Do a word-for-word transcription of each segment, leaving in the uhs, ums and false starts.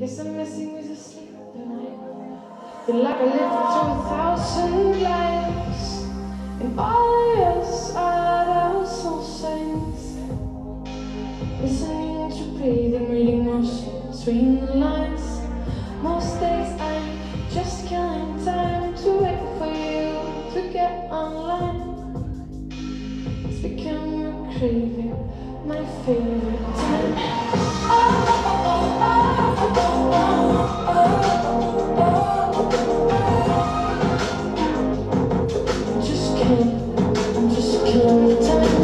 Guess I'm missing with the sleep tonight. Feel like I lived through a thousand lives, and all of us are our soul signs. Listening to breathing, reading most between the lines. Most days I'm just killing time to wait for you to get online. It's become a craving, my favorite time. Oh, oh, oh, oh, oh, oh, oh. I'm just killing, I'm just killing the time.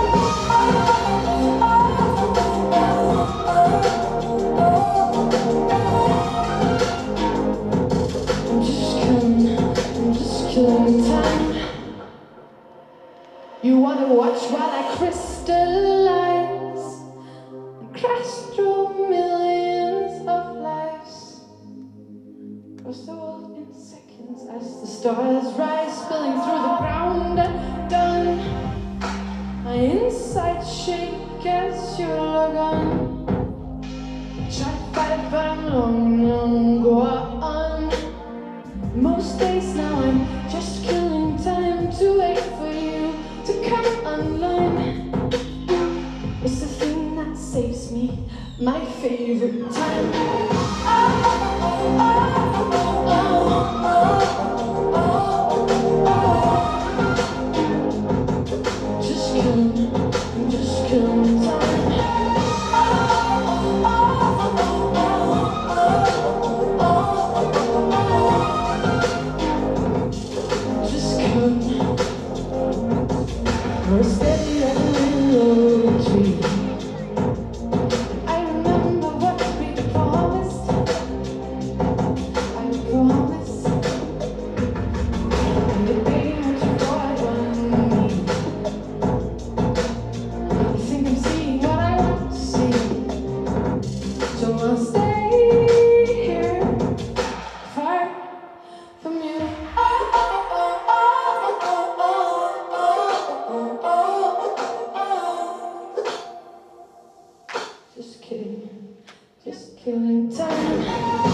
I'm just killing, I'm just killing the time. You wanna watch while I crystallize and crash through millions of lives, cross the world in seconds as the stars rise, spilling through the ground and done. My insides shake as you look on. Try to fight it, but I'm long, long go on. Most days now I'm just killing time to wait for you to come online. It's the thing that saves me, my favorite time. Oh, oh, oh, oh, oh, oh, oh. Just killing, I'm just killing time. We're steady and low tree. I remember what we promised. I promised. And the day what you brought on me. You think I'm seeing what I want to see. So I'll stay here, far from you. Oh, oh, oh, oh, oh, oh, oh. Just kidding, just killing time.